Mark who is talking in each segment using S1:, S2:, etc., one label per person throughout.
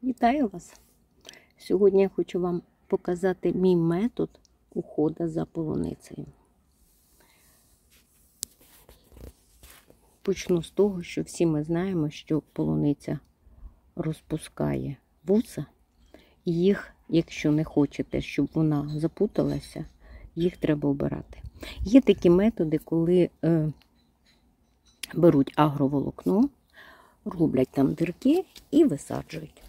S1: Вітаю вас! Сьогодні я хочу вам показати мій метод уходу за полуницею. Почну з того, що всі ми знаємо, що полуниця розпускає вуса. І їх, якщо не хочете, щоб вона запуталася, їх треба обирати. Є такі методи, коли беруть агроволокно, роблять там дірки і висаджують.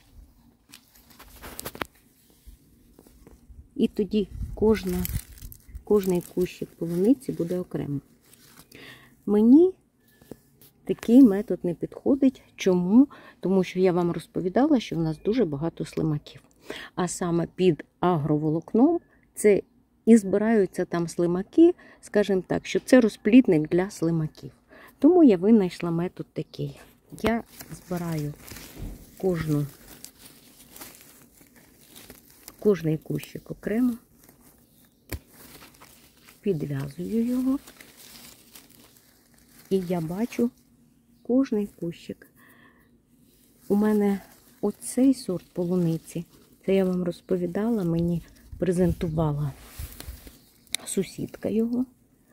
S1: І тоді кожний кущик полуниці буде окремо. Мені такий метод не підходить. Чому? Тому що я вам розповідала, що в нас дуже багато слимаків. А саме під агроволокном це і збираються там слимаки, скажімо так, що це розплідник для слимаків. Тому я винайшла метод такий. Я збираю кожний кущик окремо, підв'язую його, і я бачу кожний кущик. У мене оцей сорт полуниці, це я вам розповідала, мені презентувала сусідка його.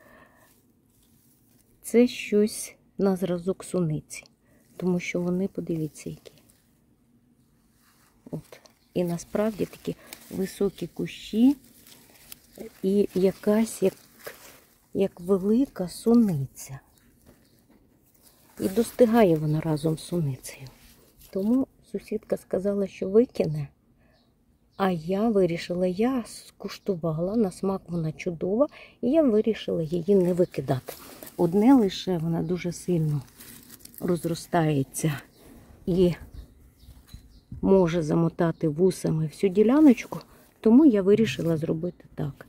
S1: Це щось на зразок суниці, тому що вони, подивіться, які. От. І насправді такі високі кущі і якась як велика суниця. І достигає вона разом з суницею. Тому сусідка сказала, що викине. А я вирішила, я скуштувала, на смак вона чудова, і я вирішила її не викидати. Одне лише вона дуже сильно розростається і може замотати вусами всю діляночку, тому я вирішила зробити так.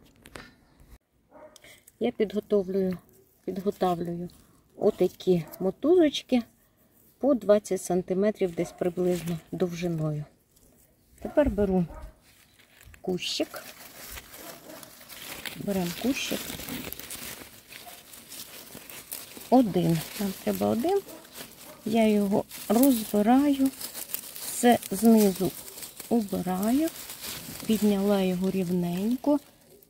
S1: Я підготовлюю отакі мотузочки по 20 см десь приблизно довжиною. Тепер беру кущик. Беремо кущик. Один. Нам треба один. Я його розбираю. Це знизу убираю. Підняла його рівненько.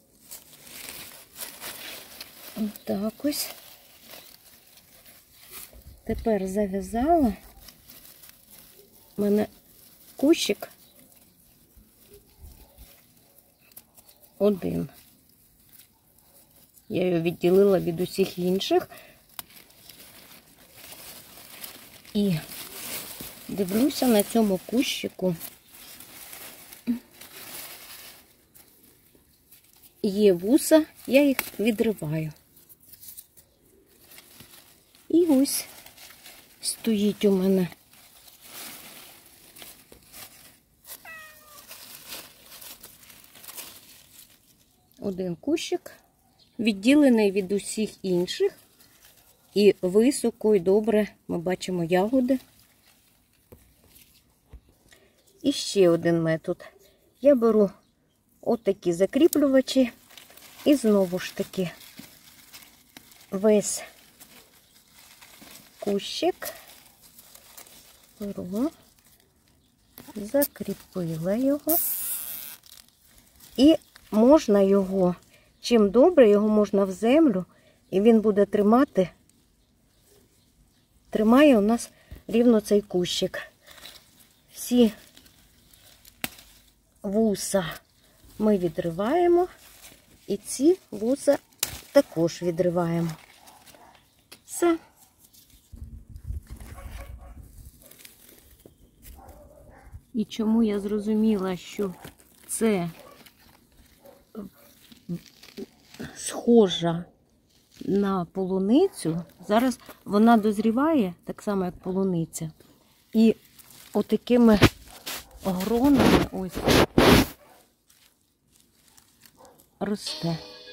S1: Отак ось. Тепер зав'язала. У мене кущик один. Я його відділила від усіх інших. І дивлюся на цьому кущику. Є вуса, я їх відриваю. І ось стоїть у мене один кущик, відділений від усіх інших. І високо, і добре ми бачимо ягоди. І ще один метод. Я беру отакі закріплювачі і знову ж таки весь кущик беру, закріпила його. І можна його, чим добре, його можна в землю, і він буде тримає у нас рівно цей кущик. Всі вуса ми відриваємо, і ці вуса також відриваємо. Все. І чому я зрозуміла, що це схожа на полуницю. Зараз вона дозріває, так само, як полуниця. І отакими гронами ось росте.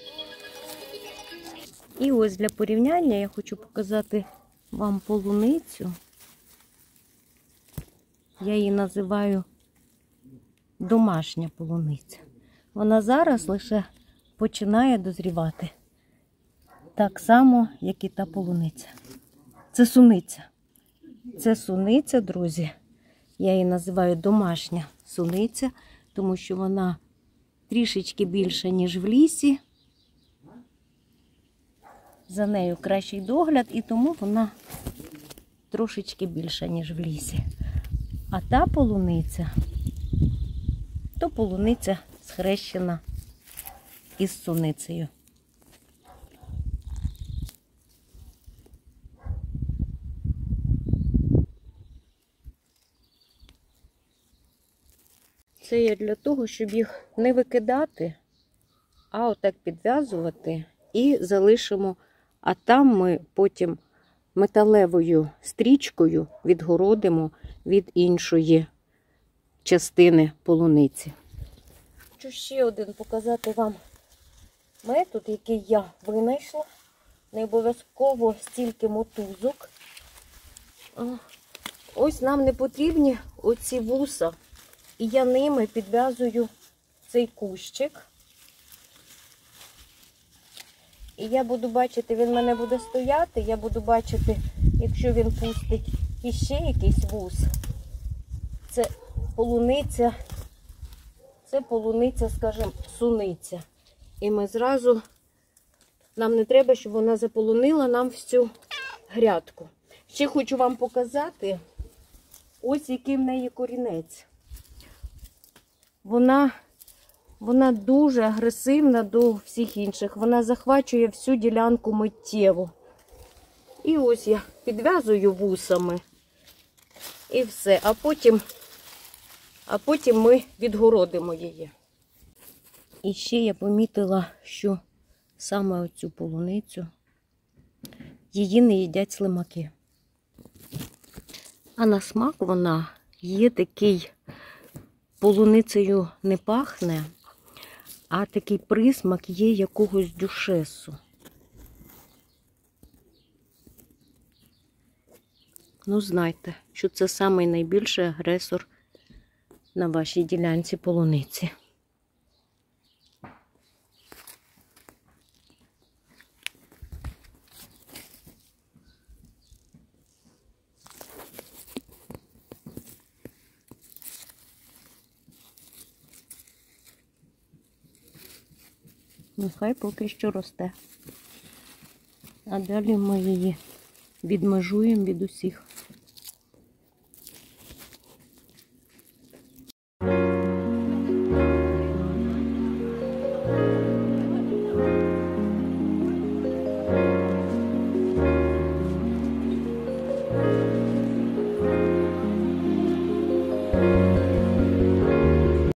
S1: І ось для порівняння я хочу показати вам полуницю. Я її називаю домашня полуниця. Вона зараз лише починає дозрівати. Так само, як і та полуниця. Це суниця. Це суниця, друзі. Я її називаю домашня суниця, тому що вона трішечки більша, ніж в лісі. За нею кращий догляд, і тому вона трошечки більша, ніж в лісі. А та полуниця, то полуниця схрещена із суницею. Це є для того, щоб їх не викидати, а отак підв'язувати і залишимо. А там ми потім металевою стрічкою відгородимо від іншої частини полуниці. Хочу ще один показати вам метод, який я винайшла. Не обов'язково стільки мотузок. Ось нам не потрібні оці вуса. І я ними підв'язую цей кущик. І я буду бачити, він в мене буде стояти, я буду бачити, якщо він пустить іще якийсь вус. Це полуниця, скажімо, суниця. І ми зразу, нам не треба, щоб вона заполонила нам всю грядку. Ще хочу вам показати, ось який в неї корінець. Вона дуже агресивна до всіх інших. Вона захвачує всю ділянку миттєво. І ось я підв'язую вусами. І все. А потім ми відгородимо її. І ще я помітила, що саме оцю полуницю її не їдять слимаки. А на смак вона є такий, полуницею не пахне, а такий присмак є якогось дюшесу. Ну, знайте, що це самий найбільший агресор на вашій ділянці полуниці. Нехай поки що росте. А далі ми її відмежуємо від усіх.